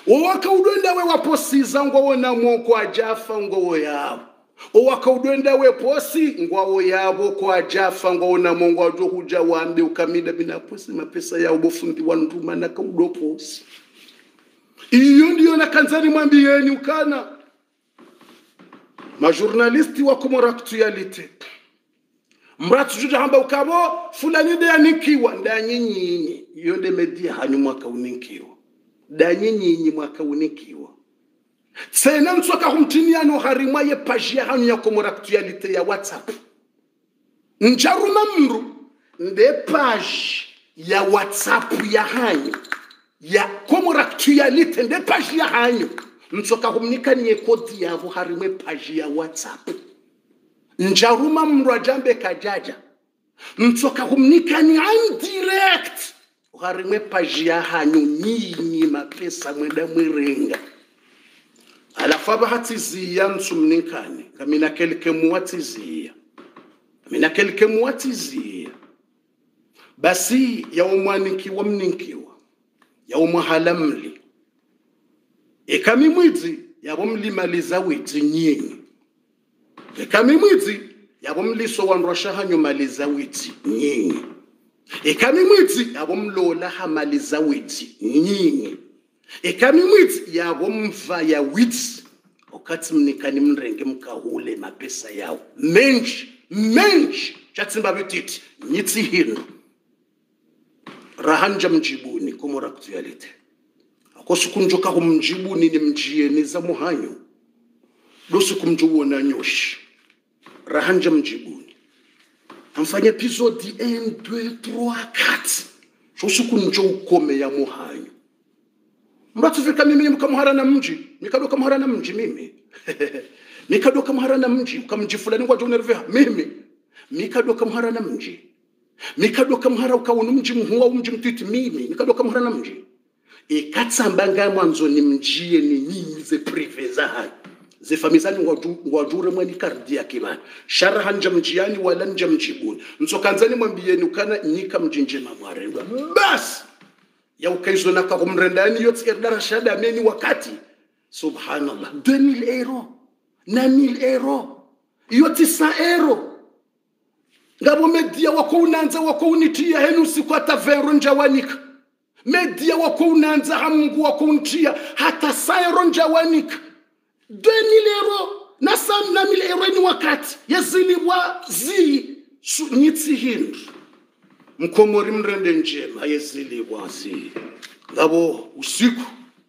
Owakaudwenda we waposiza ngwawo na mwoko ajafa ngwawo yabo. Owakaudwenda we posi ngwawo yabo kwa ajafa ngwawo na mwoko ajo huja wambe ukamida bina posi mapesa ya ubofundi wanduma na kaudo posi. Iyo ndiyo na kanzani mwambieni ukana. Majurnalisti wa Komoro Actualite. Mratu juja hamba ukabo fulani de anikiwa ndanyi nyinyi. Iyo de media hanyu mwaka uninkiwa. Danyi nyinyi mwaka unikiwa. Sena mtsoka humtinia no harimwa ye page ya hanyu ya Komoro Actualite ya WhatsApp. Njaruma mru nde page ya WhatsApp ya hanyu ya Komoro Actualite nde page ya hanyu. Mtsoka humnika nye kodi ya harimwe page ya WhatsApp. Njaruma mru ajambe kajaja. Mtsoka humnika ni direct. Harimwe page ya hanyu nyinyi mapesa mwenda mwirenga. Alafu abahatizia nsumnikani. Kamina kelike muwatizia. Kamina kelike muwatizia. Basi ya umwanikiwa mninkiwa. Ya umwahalamli. Ekami mwidzi ya umlimaliza witi nyinyi. Ekami mwidzi ya umliso wanrosha hanyu maliza witi nyinyi. Ekami mwiti yabo mlola hamaliza witi nyinyi. Ekami mwiti yabo mva ya witi okati mnikani mrenge mkahule mapesa yao menji chatsimba bititi nyitsi hindu rahanja mjibuni Komoro Actualite akosukunjoka humjibuni ni mjieni za muhanyo dosu kumjuona nyoshi rahanja mjibuni. Amfanya episode 1, 2, 3, 4. Shosuku njo ukome ya muhanyo. Mratu fika mimi mkamuhara na mji. Mikadoka muhara na mji mimi. Mikadoka muhara na mji. Ukamji fulani kwa jonerveha mimi. Mikadoka muhara na mji. Mikadoka muhara ukawunu mji mhuwa mji mtiti mimi. Mikadoka muhara na mji. Ikatsambanga mwanzo ni mjie ni nyinyi ze prive za hayo. Zefamizani ngwajure mwani kardia kibani. Shara hanja mjiani wala nja mjibuni. Nsokanzani mwambieni ukana nyika mjinjema mwarenga. Bas! Ya ukaizo na kakumrendani yotsi erdara shada ameni wakati. Subhanallah. 2000 euro. 9000 euro. Yoti 100 euro. Ngabo media wako unanza wako unitia henu siku hata vero njawanika. Media wako unanza hamungu wako untia hata 100 euro njawanika. 2000 euro na 1000 euro ni wakati yaziliwa zi nyitsi hindu mkomori mrende njema yaziliwa zi ngabo usiku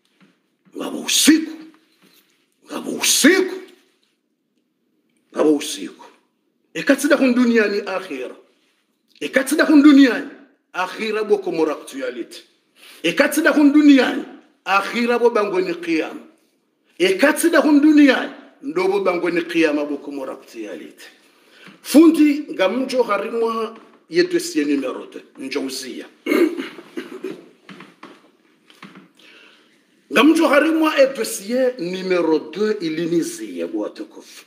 ekatsida kun duniani akhira ekatsida kun duniani akhira bo Komoro Actualite ekatsida kun duniani akhira bo bangoni qiyam ekatsida hun dunia ndobo bangoni qiyama bo Komoro Actualite. Fundi ngamjo harimwa ye dossier numero 2 njouzia. Ngamjo harimwa e dossier numero 2 ilinizia bo atukufu.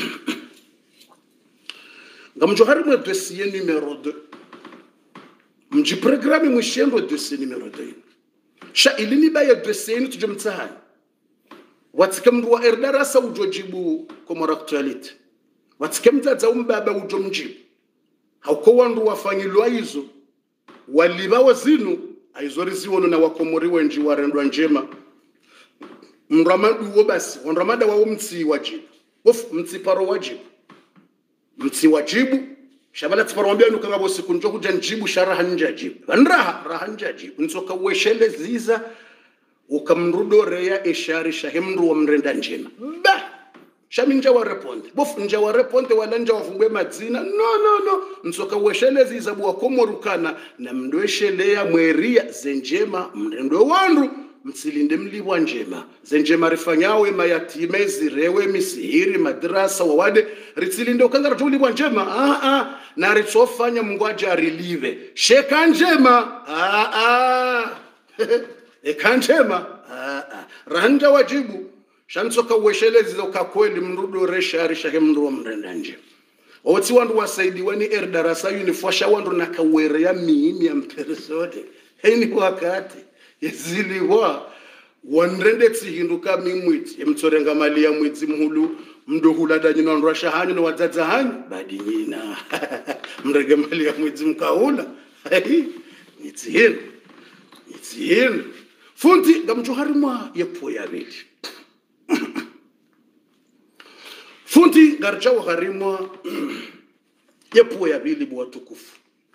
Ngamjo harimwa dossier numero 2. Mji programme mwishendo dossier numero 2. Sha iliniba ya dossier ni tujumtsahani. Watikamdu wa erdarasa ujojibu Komoro Actualite. Watikamda za umbaba ujomjibu. Hauko wandu wafanyilwa hizo. Waliba wazinu. Aizorizi wono na wakomori wenji warendwa njema. Mramadu wobasi. Wanramada wa mti wajibu. Mti paro wajibu. Mti wajibu. Shabala tiparo wambia nukangabo siku njoku janjibu sharaha njajibu. Raha njajibu. Nsoka uweshele ziza. Ukamrudo rea eshari shahimru wa mrenda njema. Shaminja wa reponde. Nja wa reponde wala nja wafungwe madzina. No. Nsoka uweshelezi izabu wa Komorukana. Na mndweshelea mweria zenjema mrendo wandu. Msilinde mliwa njema. Zenjema rifanyawe mayatime zirewe misihiri madrasa wawade. Ritsilinde ukanga ratu uliwa njema. Na ritsofanya mngwaja rilive. Sheka njema. Ekanjema ranja wajibu shansoka uweshelezi zoka kweli mrudo resha arisha mndu wa mrenda nje oti wandu wasaidi wani erdarasa unifosha wandu nakawere ya mimi ya mperesote heni wakati yaziliwa wanrende tsihinduka mimwiti emtsorenga mali ya mwezi mhulu mndo hulada nyina nrasha hanyu na wadzadza hanyu badi nyina mrege mali ya mwezi mkaula nitsihinu fundi ngamjuharimwa yepo yabili fundi ngarjawo harimwa yepo yabili bwatukufu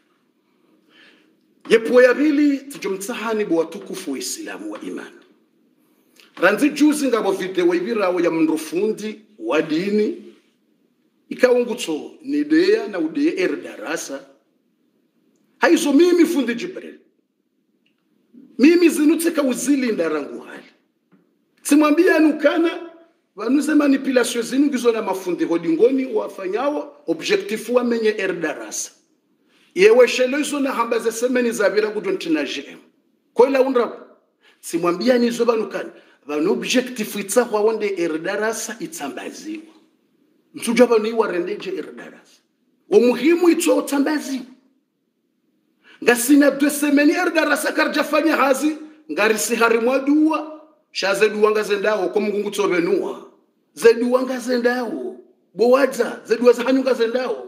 yepo yabili tujumtsahani bwatukufu wa Islamu wa imani ranzi juzi ngabo video ibirawo ya mndufundi wa dini ikaungutso nideya na udeye erdarasa haizo mimi fundi Jibril mimi zinutseka uzilinda rangu hali simwambia nukana vanuze manipulation zinu ngizo na mafundi hodingoni wafanyao objectifu wa menye erdarasa yewe shelezo na hambaze semeni zavira kudontina JM koila unra simwambia nizo banukana vanu objectifu itsahwa wonde erdarasa itsambaziwa msuja vanu iwarendeje erdarasa umuhimu itso utsambaziwa ngasina 2 semeni erdarasa karjafanya hazi ngarisi harimwa dua shaze dua ngazendao ko mungu tsobenua zedu ngazendao bowadza zedu hanyu ngazendao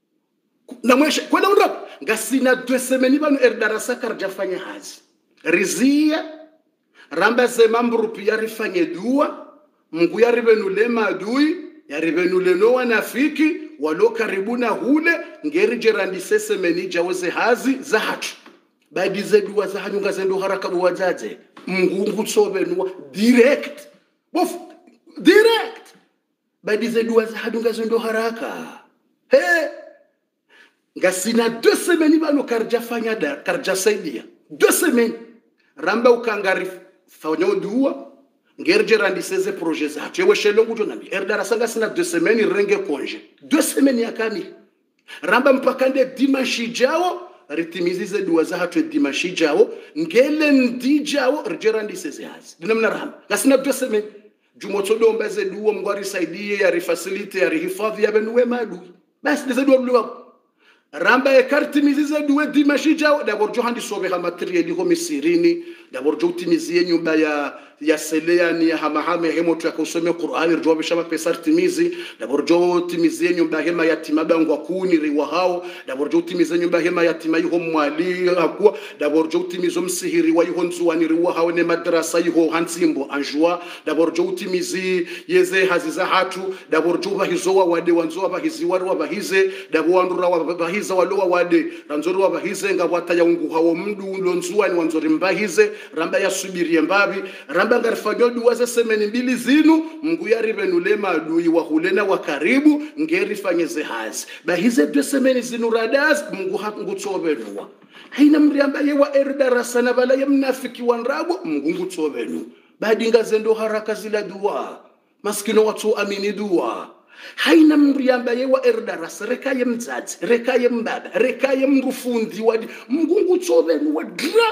na mweshe kwenda undap ngasina 2 semeni vanu erdarasa karjafanya hazi rizia ramba zema mbrupi yarifanye dua mungu yaribenule madui yaribenule no wanafiki walo karibuna hule ngeri jerandise semeni jawoze hazi za hatu badi zedu za hanyu ngazendo haraka buwadzaze mungu tsobenua direct bof direct badi zedu za hanyu ngazendo haraka he ngasina 2 semeni bano karjafanya dar karjasaidia 2 semeni ramba ukangari fanyo dua ngerjerandi seze projet za chewe shelongu jonami erdarasa ngasina 2 semeni renge konje 2 semeni yakani ramba mpakande dimanche jao ritimizize dua za hatu dimanche jao ngele ndijao rjerandi seze hazi dinamna ramba ngasina 2 semeni jumotso domba ze dua mngwari saidie ya rifacilite ya rihifadhi ya benuwe madu basi ze dua dua ramba ekartimizize duwe dimanche jao d'abord johandi sobe ha materiel ho misirini d'abord jotimizie nyumba ya seleani ya hamahame hemoto ya kusomea Qur'ani rjobe shaba pesa timizi d'abord jotimizie nyumba hema yatima bangwa kuni riwa hao d'abord jotimizie nyumba hema yatima yiho mwali akwa d'abord jotimizo msihiri wa yiho nzuwani riwa hao ne madrasa yiho hansimbo anjua d'abord jotimizi yeze haziza hatu d'abord juba hizowa wade wanzowa bahizi warwa bahize d'abord wandura wa hiza walowa wade ranzori wabahize ngabwata ya ungu hawo mdu lonzuani wanzori mbahize ramba ya subiri mbabi ramba ngarifanywa duwa za semeni mbili zinu mungu yaribenule madui wa hulena wa karibu ngeri fanyeze hazi bahize 2 semeni zinu radaz mungu ngutsobenwa haina mriamba yewa erdarasa na bala ya mnafiki wanrabo mungu ngutsobenu badinga zendo haraka zila duwa maskino watu amini duwa haina mriamba yewa erdarasa rekaye mdzadzi rekaye mbaba rekaye mrufundi wadi mungu ngutsobenwa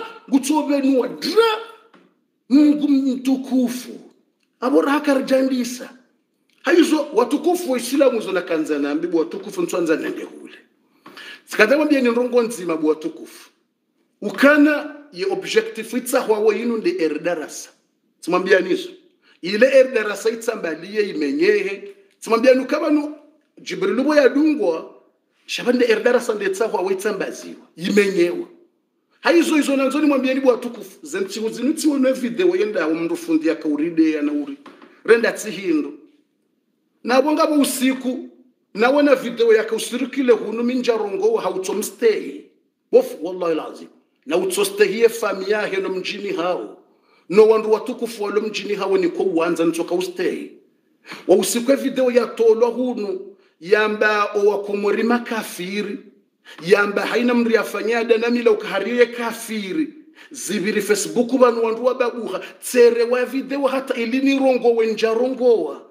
dra mungu mtukufu abora hakarjandisa haizo watukufu wa Islamu zona kanzana mbibu watukufu ntwanza nende hule sikadama bia ni rongo nzima bu watukufu ukana ye objectif itsahwa wa yinu ndi erdarasa tumambia nizo ile erdarasa itsambalie imenyehe tumambia nukaba nu Jibril bo yadungwa shabande erdarasa ndetsahwa wa itsambaziwa imenyewa haizo izo nanzoni mwambia ni watukufu zentsiwo zinutiwo no video yenda umuntu fundi yakauride yana uri renda tsihindo nabo ngabo usiku nawona video yakausirikile hunu minjarongo hautsomstay bof wallahi lazim na utsostehie famia heno mjini hao no wandu watukufu walo mjini hao ni ko uanza ntoka ustay wa usiku video yatolwa hunu yamba owakumurima kafiri yamba haina mri afanyada namila ukahariye kafiri zibiri Facebook banu wandu wababuha tsere wa video hata ilini rongo wenjarongoa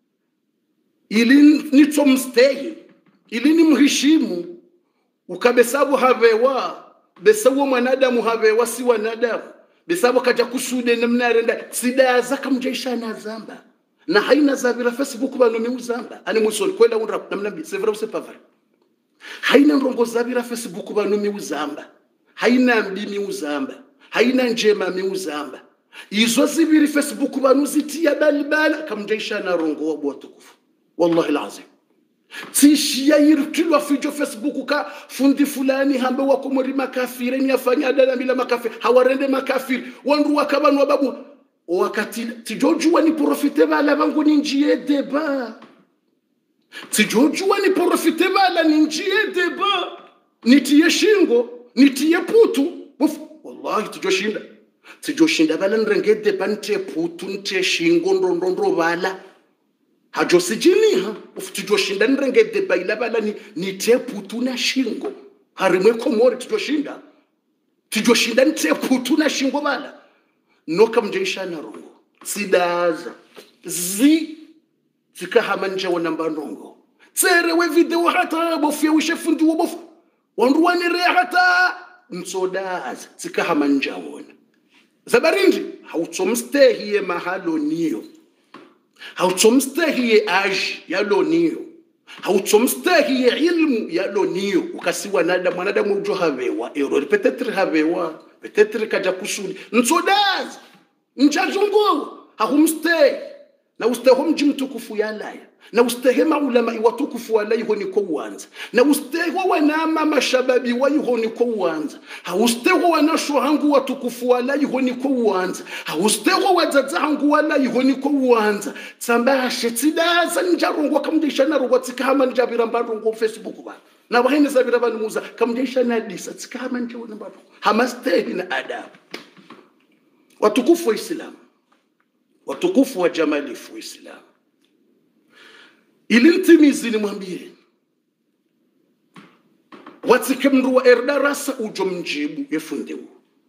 ilini nitomstay ilini mhishimu ukabesabu havewa besabu mwanadamu havewa si wanadamu besabu kaja kusude namna renda sida zaka mjaishana zamba na haina zabira Facebook banu miuzamba ani musol kwenda unrap namna c'est vrai ou c'est pas vrai haina rongo zabira Facebook banu miuzamba haina mbimi uzamba haina njema miuzamba izo zibiri Facebook banuzitia balbala kamjaisha na rongo wa watukufu wallahi alazim tishia yirtilwa fijo Facebook ka fundi fulani hambe wako muri makafiri ni afanya dala bila makafiri hawarende makafiri wandu wakabanwa babu wakati tijojua ni profite bala bangu ni njie deba tijojua ni profite bala ni njie deba nitie shingo nitie putu wallahi tijoshinda bala nrenge deba nitie putu nitie shingo ndondondro bala hajo sijiniha tijoshinda nrenge deba ila bala nitie putu na shingo harimwe komori tijoshinda nitie putu na shingo bala noka mjaisha na rongo sidaza zikahamanja wanamba rongo tsere we video hata bofia wishe fundi wo bofu wandu wanire hata msodaza zikahamanja wona zabarindi hautsomstehiye mahalo niyo hautsomstehiye aji yalo niyo hautsomstehiye ilmu yalo niyo ukasiwa nada mwanadamu ujo havewa error peut-être kaja kusudi nsodaza njazungo hakumstay na usteho mji mtukufu yalaya na ustehe maulama iwatukufu walai honi ko uanza na usteho wanama mashababi wayi ko uanza hausteho wanasho hangu watukufu walai honi ko uanza hausteho wazaza hangu walai honi ko uanza tsambashe tsidaza njarongo kamdisha na robotsika hama njabira mbarongo Facebook ba na bahine zabira banumuza kamdisha na disa tsikama njona mbaro hamastehi na adabu watukufu wa Islam watukufu wa jamalifu Islam ilintimizi ni mwambie watikemru wa erdarasa ujo mjibu yefundewu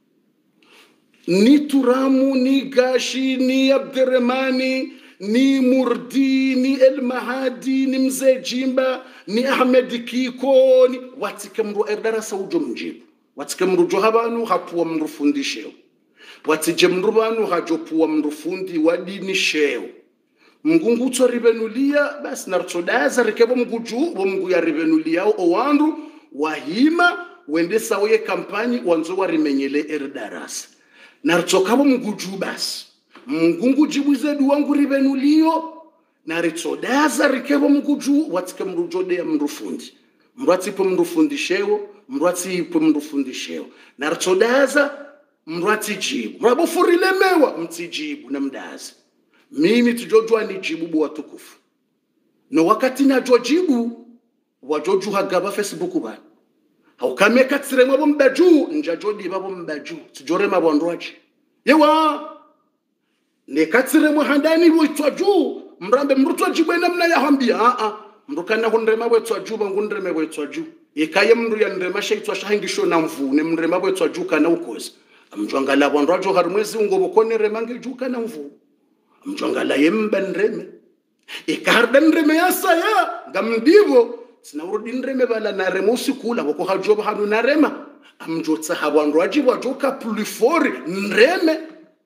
ni Turamu ni Gashi ni Abderrahmani ni Murdi ni El Mahadi ni Mzee Jimba ni Ahmed Kiko ni watikemru erdarasa ujo mjibu watikemru johabanu hapuwa mrufundisheo watijemru banu hajopuwa mrufundi wadini sheo mngungu tsoribenulia basi nartsodaza rekebo mguju wo mngu ya ribenulia o wandu wahima wende sawe kampani wanzo warimenyele erdarasa nartsokabo mguju basi mngungu jibuze duwangu ribenulio naritsodaza rekebo mguju watike mrujode ya mrufundi mratipo mrufundi sheo mratipo mrufundi sheo nartsodaza mrati jibu mrabofurilemewa mtijibu na mdazi mimi tujojua ni jibu watukufu no wakati na jojibu wajoju hagaba Facebook ba haukameka tsire mwabo mbaju njajodi babo mbaju tujore mabondwaje yewa ne katsire mhandani witwa ju mrambe mrutwa jibu namna ya hambia mrukana hundrema wetwa ju bangundreme wetwa ju ikaye mndu ya ndrema shaitwa shahingisho na mvune mndrema wetwa ju kana ukozi amjwangala bondwajo harumwezi ngobokone remange ju kana mvu amjwangala yemba ndreme ikarda ndreme yasaya ngamdivo sina urudi ndreme bala na remosi kula boko hajoba hanu na rema amjotsa habondwaji wajoka plufori ndreme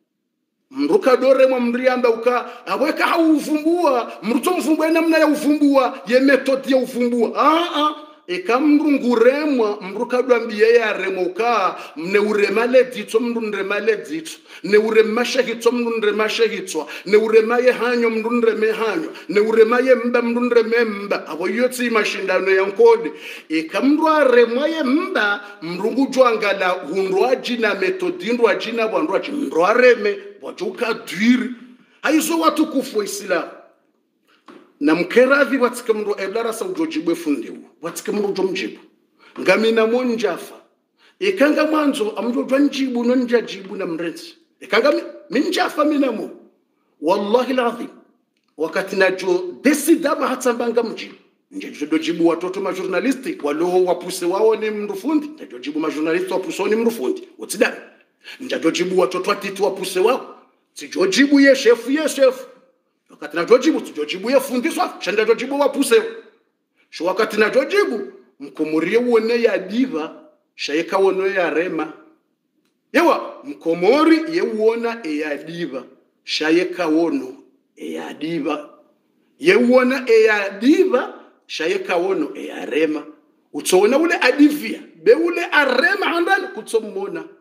mruka dore mwamriamba uka aweka hauvumbua mruto mvumbua namna ya uvumbua ye metodi ya uvumbua ekamrunguremwa mruka dwambiye ya remoka mne uremale ditso mrunremale ditso ne uremashahitso mrunremashahitso ne uremaye hanyo mrunreme hanyo ne uremaye mba mrunreme mba abo yotsi mashindano ya nkode ekamrwa remwaye mba mrungu jwangala hundwa jina metodindwa jina bwandwa jimrwa reme bojuka dwiri haizo watukufu wa Islam na mkeradhi watikemru edarasa ujojibu fundiwu watikemru jomjibu ngamina monjafa ikanga mwanzo amjojwa njibu nonjajibu na mrenzi ikanga minjafa minamo wallahi alazim wakati najo desidaba hatsambanga mjibu njejojibu watoto ma journalisti walo wapuse wao ni mrufundi njejojibu ma journalisti wapuse ni mrufundi utsidani njejojibu watoto atiti wapuse wao sijojibu ye chef wakati na jojibu tujojibu ya fundiswa chanda jojibu wapuse sho wakati na jojibu mkomorie wone ya diva shaika wone ya rema yewa mkomori ye wona ya diva shaika wono ya diva ye wona ya diva shaika wono ya rema utsona ule adivia be ule arema handani kutsomona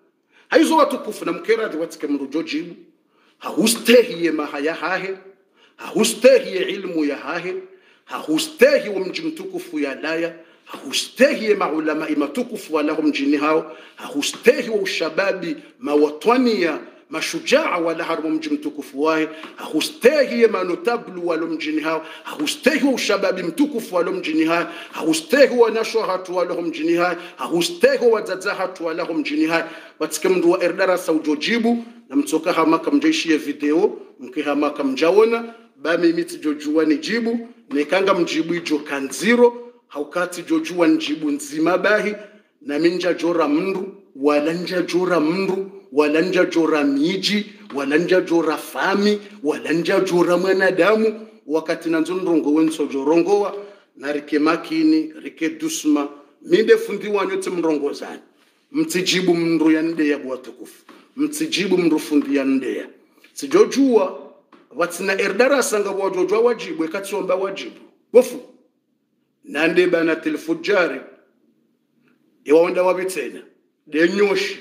haizo watukufu na mkera di watike mrujo jibu hahustehi mahaya hahe hahustehi ilmu ya hahe hahustehi wa mji mtukufu ya laya hahustehi maulama imatukufu wala mjini hao hahustehi wa ushababi mawatwania mashujaa wala harmu mji mtukufu wahe hahustehi manotablu wala mjini hao hahustehi wa ushababi mtukufu wala mjini hao hahustehi wa nashwahatu wala mjini hao hahustehi wa zazahatu wala mjini hao watike mndu wa erdarasa ujojibu na mtoka hamaka mjeishie video mkihamaka mjaona bami miti jojua ni jibu nekanga mjibu ijo kanziro haukati jojua njibu nzima bahi na minja jora mndu wala nja jora mndu wala nja jora miji wala nja jora fami wala nja jora mwanadamu wakati nanzo ndongo wenso jorongowa na rike makini rike dusma minde fundi wanyote mrongozani mtijibu mndu ya nde ya buwatukufu mtijibu mndu fundi ya nde ya sijojua watina erdarasa nga wajojwa wajibu ekatsomba wajibu bofu nande bana telefujari iwaonda wabitena de nyoshi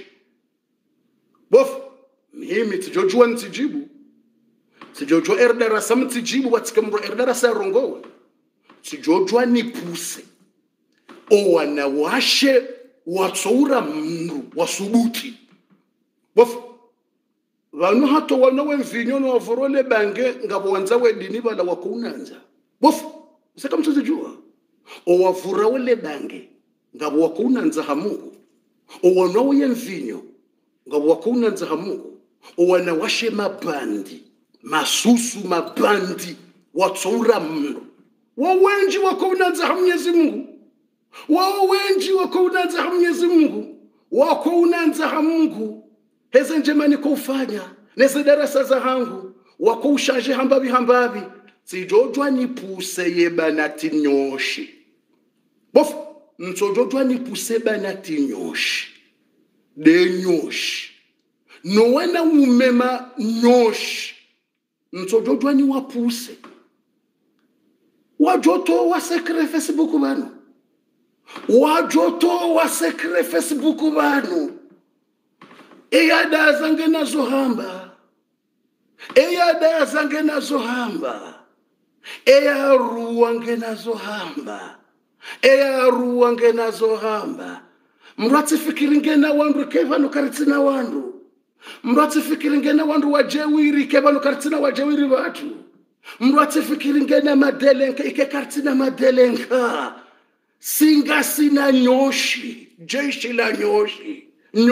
bofu mimi tijojua ntijibu tijojua erdarasa mtijibu watika mndu erdarasa rongowe tijojua nipuse o wanawashe watsoura mndu wasubuti bofu vanu hato wanawe mvinyo na wavorole bange ngabo wanza wedini bala wakunanza bofu saka mtu zijua o wavura wale bange ngabo wakunanza hamungu o wanawe mvinyo ngabo wakunanza hamungu o wanawashe mabandi masusu mabandi watsoura mndu wawenji wakunanza hamnyezi Mungu wawenji wakunanza hamnyezi Mungu wakunanza hamungu heze njemani kufanya neze darasa za hangu wako ushaje hambabi sijojwa nipuse yebanati nyoshi bofu msojojwa nipuse banati nyoshi de nyoshi no wana umema nyoshi msojojwa ni wapuse wajoto wa sekre Facebook banu wajoto wa sekre Facebook banu eyada zange nazohamba eyada zange nazohamba eyaruwa nge nazohamba eyaruwa nge nazohamba mrati fikiri ngena wandu keva no karitina wandu mrati fikiri ngena wandu wajewiri keva no karitina wajewiri watu mrati fikiri ngena madelenka ike karitina madelenka singa sina nyoshi jeshi la nyoshi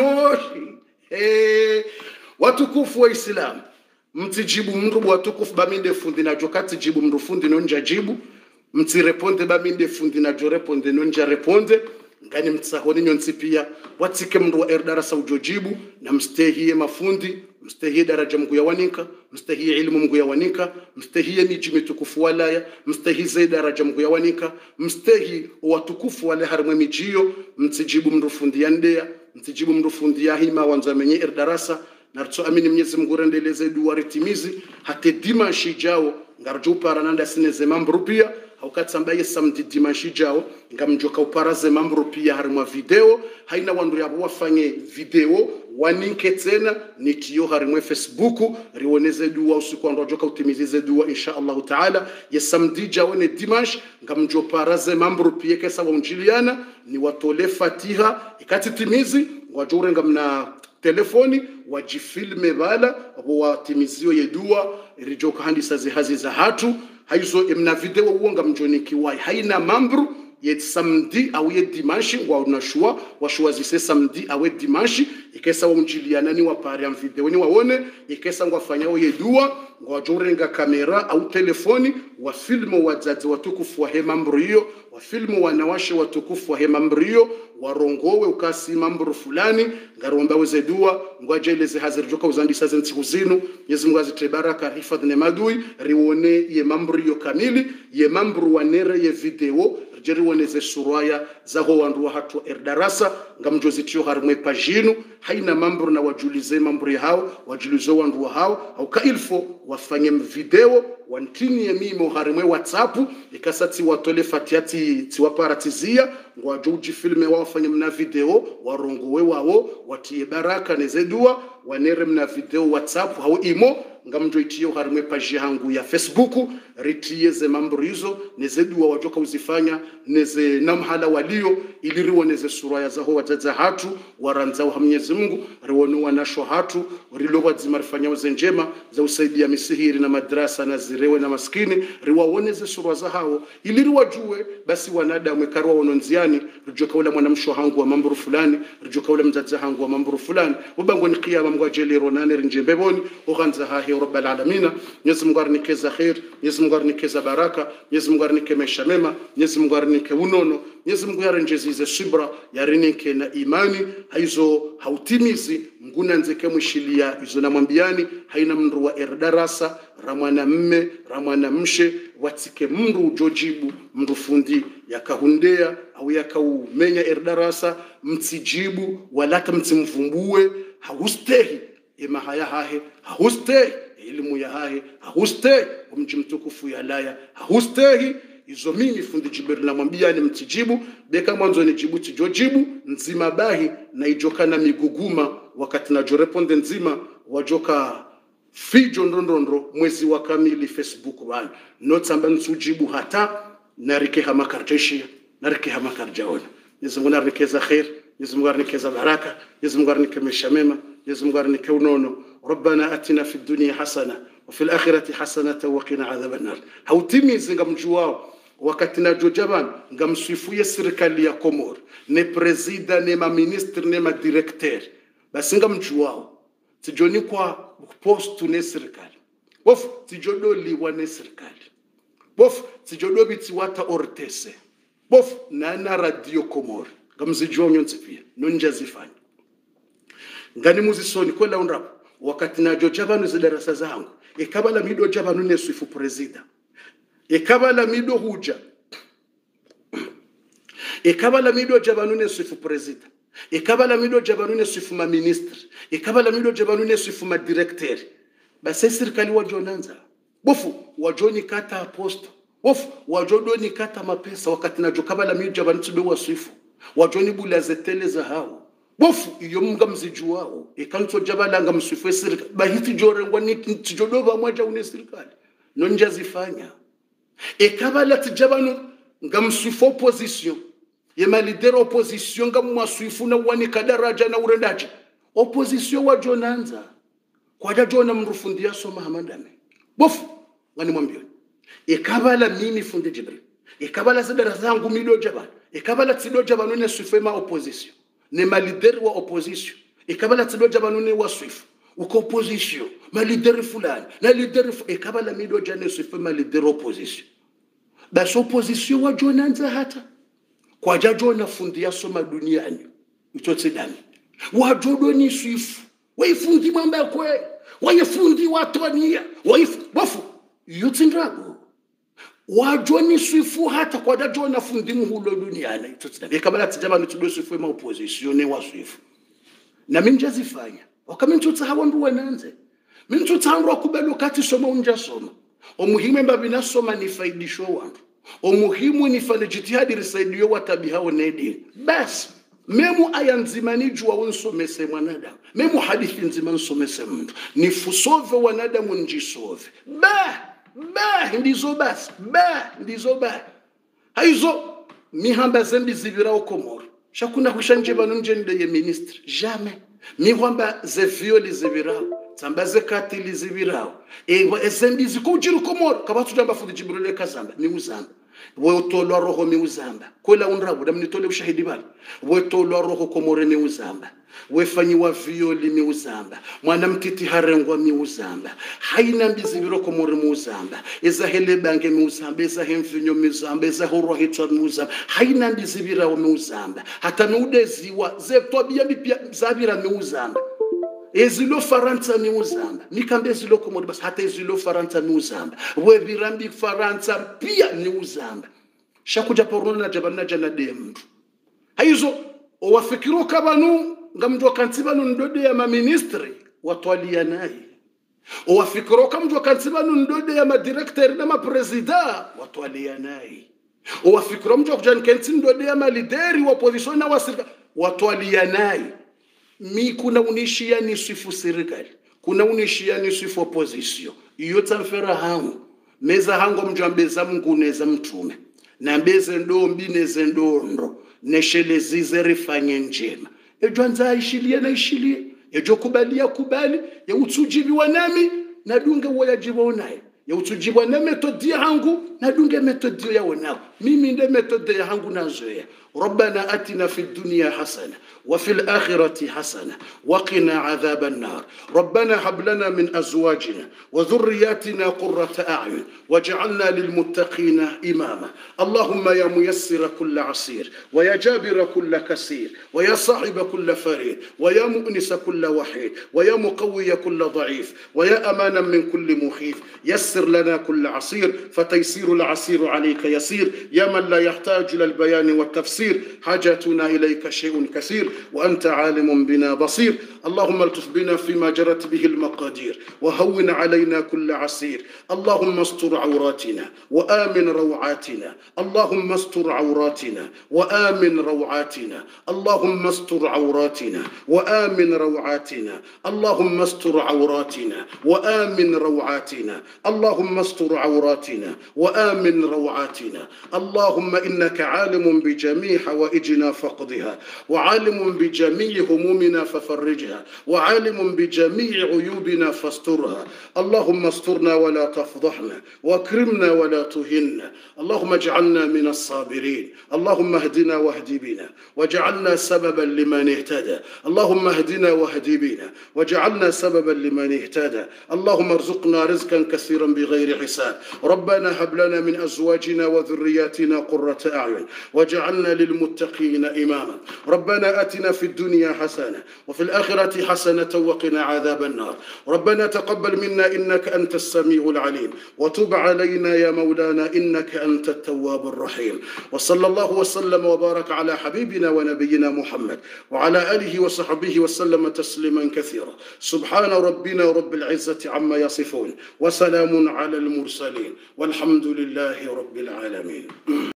watukufu wa Islam mtijibu mndu watukufu baminde fundi na jokati jibu mndu fundi nonja jibu mtireponde baminde fundi na joreponde nonja reponde ngani mtsahoni nyonsi pia watike mndu wa erdarasa ujojibu na mstehie mafundi mstehie daraja mgu ya wanika mstehie ilmu mgu ya wanika mstehie miji mitukufu walaya mstehie daraja mgu ya wanika mstehie watukufu wale harimwe mijiyo mtijibu mndu fundi ya ndea mtijibu mndu fundi ya hima wanzamenye erdarasa narto amini Mwenyezi Mungu rendeleze dua ritimizi hate dimanshi jao ngarjo uparananda sineze mambo pia haukati ambaye samedi dimanshi jao ngamjoka uparaze mambo pia harimwa video haina wandu ya wafanye video waninke tena nitiyo harimwe Facebook rioneze dua usiku ando joka utimizize dua insha Allah taala ya samedi jao ne dimanshi ngamjo paraze mambo pia kesa waunjiliana ni watole fatiha ikati timizi wajure ngamna telefoni wajifilme bala watimizio yedua rijoka handisa zihazi za hatu haizo emna video uonga mjoni kiwai haina mambru ye samedi au ye dimanshi wa unashua washua zise samedi au dimanshi ikesa wamjiliana ni wapari am video ni waone ikesa ngwafanya yedua ngwajorenga kamera au telefoni wa filmu wazazi watukufu wa hema mbrio wa filmu wanawashe watukufu wa hema mbrio warongowe ukasi mambo fulani ngaromba weze dua ngwajeleze hazir joka uzandisa zentsiku zinu Mwenyezi Mungu azite baraka hifadhi ne madui rione ye mambo yo kamili ye mambo wanere ye video rijeri woneze suraya zaho wandu hatu erdarasa ngamjozitio harmwe pajinu haina mambo na wajulize mambo hao wajulize wandu hao au kailfo wafanye video wantini ya mimo harmwe WhatsApp ikasati watole fatiati tiwaparatizia ngwajuji filme wafanye mna video warongowe wao watie baraka nezedua wanere mna video WhatsApp hao imo ngamjoitio harmwe page yangu ya Facebook ritieze mambo hizo nezedua wajoka uzifanya neze namhala walio ili riwoneze suraya zaho wazaza hatu waranzao ha Mwenyezi Mungu riwonu wanasho hatu rilowa zimarifanya uzenjema za usaidia misihiri na madrasa na zirewe na maskini riwawoneze suraya za hao ili riwajue basi wanadamu karwa wononziani rijoka ula mwanamsho hangu wa mambo fulani rijoka ula mzaza hangu wa mambo fulani ubango ni kiyama mgwajeli ronane rinjembeboni uganza hahi rabbal alamin Mwenyezi Mungu arnikeza khair Mwenyezi Mungu arnikeza baraka Mwenyezi Mungu arnike maisha mema Mwenyezi Mungu arnike unono Mwenyezi Mungu yarenjezize subra yarinike na imani haizo hautimizi nguna nzeke mwishilia izo namwambiani haina mndu wa erdarasa ramwana mme ramwana mshe watike mndu ujojibu mndu fundi yakahundea au yakaumenya erdarasa mtijibu walata mtimvumbue haustehi ema haya hahe haustehi elimu ya hahe haustehi mji mtukufu ya laya haustehi izo mimi fundi Jibril namwambia ni mtijibu beka mwanzo ni jibu tijojibu nzima bahi na ijokana miguguma wakati na joreponde nzima wajoka fijo ndondondro mwezi wa kamili Facebook bana notamba nsujibu hata narike hamakarjeshi narike hamakarjaona Mwenyezi Mungu arnikeza khair Mwenyezi Mungu arnikeza baraka Mwenyezi Mungu arnike maisha mema Mwenyezi Mungu arnike unono ربنا اتنا في الدنيا حسنه وفي الاخره حسنه وقنا عذاب النار hautimizi ngamjuao wakati na jojaban ngamswifuye serikali ya Komoro ne presida ne ma ministre ne ma directeur basi ngamjuao tijoni kwa post ne serikali bof tijodoli wane serikali bof tijodobi tiwata ortese bof na radio Komoro ngamzijonyo nsifia nonja zifanya ngani muzisoni kwela unrapo wakati na jojabanu zidarasa zangu ikabala mido jabanu ne swifu presida ikabala mido huja ikabala mido jabanu ne swifu presida ikabala mido jabanu ne swifu ma ministre ikabala mido jabanu ne swifu ma directeur basi serikali wajonanza bofu wajoni kata aposto bofu wajodoni kata mapesa wakati na jokabala mido jabanu tube wa swifu wajoni bulaze tele za hao bofu iyo mga mzijuao ikanso jabala ngamsifwe serikali bahiti jorengwa ni tijodoba mwaja une serikali nonja zifanya ikabala tijabanu ngamsifo opposition yema leader opposition ngamwaswifu na wani kadaraja na urendaje opposition wa jonanza kwa jona mrufundia soma hamandane bofu ngani mwambio ikabala mimi funde Jibril ikabala zidara zangu mido jabala ikabala tido jabanu ne sufema opposition ne ma leader wa opposition ikabala tidoja banune wa swift uko opposition ma leader fulani na leader ikabala mido jane swift ma leader opposition basi opposition wa jonanza hata kwa jajona fundia soma duniani utotsedani wa jodoni swift waifundi mambo kwe waifundi watonia bofu yutindrago wajoni swifu hata kwa dajona fundi muhulo duniani tutsidani kabala tijabanu tudo swifu ma opposition ne wa swifu na minjazifanya wakamintuta hawandu wananze mintuta handu kubelo kati soma unja soma omuhimu mbabina soma ni faidisho wandu omuhimu ni fane jitihadi risaidiyo watabiha onedi bas memu aya nzima nijua unsomese mwanadamu memu hadithi nzima nsomese mtu nifusove wanadamu njisove ndizo bas haizo mihamba zembi zibirao Komoro shakuna kushanje banunje ndeye ministre jamais mihamba ze violi zibirao tambaze katili zibirao ezembi zikujiru Komoro kabatu jamba fundi Jibril kazamba ni uzamba wotolwa roho mi uzamba kola unrabu damnitole ushahidi bali wotolwa roho Komoro mi uzamba wefanyiwa violi mi uzamba mwana mtiti harengwa mi uzamba haina mbizibiro Komoro mi uzamba eza hele bange mi uzamba eza hemfinyo mi uzamba eza horo hitwa mi uzamba haina mbizibira mi uzamba hata nudeziwa zetwabia bipia zabira mi uzamba ezilo Faransa mi uzamba nikambe ezilo Komoro basi hata ezilo Faransa mi uzamba we birambi Faransa pia mi uzamba shakuja porona jabana jana demdu haizo owafikiro kabanu ngamdu kantsibanu ndode ya maministri watwalia naye owafikiro kamdu kantsibanu ndode ya madirector na mapresida watwalia naye owafikiro mtu kujani kentsi ndode ya malideri wa opposition na wasirika watwalia naye mi kuna unishia ni sifu serikali kuna unishia ni sifu opposition iyo tsamfera hangu meza hango mjambeza mnguneza mtume na mbeze ndo mbineze ndondo neshelezize rifanye njema ejo anza ishilie na ishilie ejo kubalia kubali ya utujibiwa nami na dunge wayajiwa naye ya utujibiwa na metodi yangu na dunge metodi ya wanao mimi nde metodi yangu nazoea ربنا أتنا في الدنيا حسنة وفي الآخرة حسنة وقنا عذاب النار ربنا هب لنا من أزواجنا وذرياتنا قرة أعين واجعلنا للمتقين إماما اللهم يا ميسر كل عسير ويا جابر كل كسير ويا صاحب كل فريد ويا مؤنس كل وحيد ويا مقوي كل ضعيف ويا أمانا من كل مخيف يسر لنا كل عسير فتيسير العسير عليك يسير يا من لا يحتاج إلى البيان والتفسير حاجتنا إليك شيء كثير وأنت عالم بنا بصير اللهم التف بنا فيما جرت به المقادير وهون علينا كل عسير اللهم استر عوراتنا وآمن روعاتنا اللهم استر عوراتنا وآمن روعاتنا اللهم استر عوراتنا وآمن روعاتنا اللهم استر عوراتنا وآمن روعاتنا اللهم استر عوراتنا وآمن روعاتنا اللهم إنك عالم بجميع حوائجنا فاقضها وعالم بجميع همومنا ففرجها وعالم بجميع عيوبنا فاسترها اللهم استرنا ولا تفضحنا واكرمنا ولا تهنا اللهم اجعلنا من الصابرين اللهم اهدنا واهد بنا واجعلنا سببا لمن اهتدى اللهم اهدنا واهد بنا واجعلنا سببا لمن اهتدى اللهم ارزقنا رزقا كثيرا بغير حساب ربنا هب لنا من ازواجنا وذرياتنا قرة اعين واجعلنا للمتقين إماما ربنا آتنا في الدنيا حسنة وفي الآخرة حسنة وقنا عذاب النار ربنا تقبل منا إنك أنت السميع العليم وتب علينا يا مولانا إنك أنت التواب الرحيم وصلى الله وسلم وبارك على حبيبنا ونبينا محمد وعلى آله وصحبه وسلم تسليما كثيرا سبحان ربنا رب العزة عما يصفون وسلام على المرسلين والحمد لله رب العالمين